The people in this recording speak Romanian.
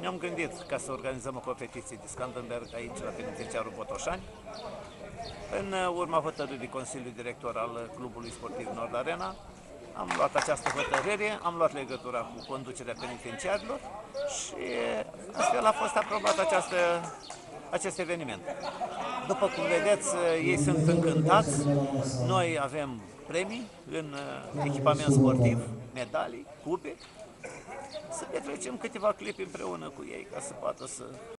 ne-am gândit ca să organizăm o competiție de Scandenberg aici la penitenciarul Botoșani. În urma hotărârii Consiliului Director al Clubului Sportiv Nord Arena, am luat această hotărâre, am luat legătura cu conducerea penitenciarilor și astfel a fost aprobat acest eveniment. După cum vedeți, ei sunt încântați, noi avem premii în echipament sportiv, medalii, cupe, să petrecem câteva clipe împreună cu ei ca să poată să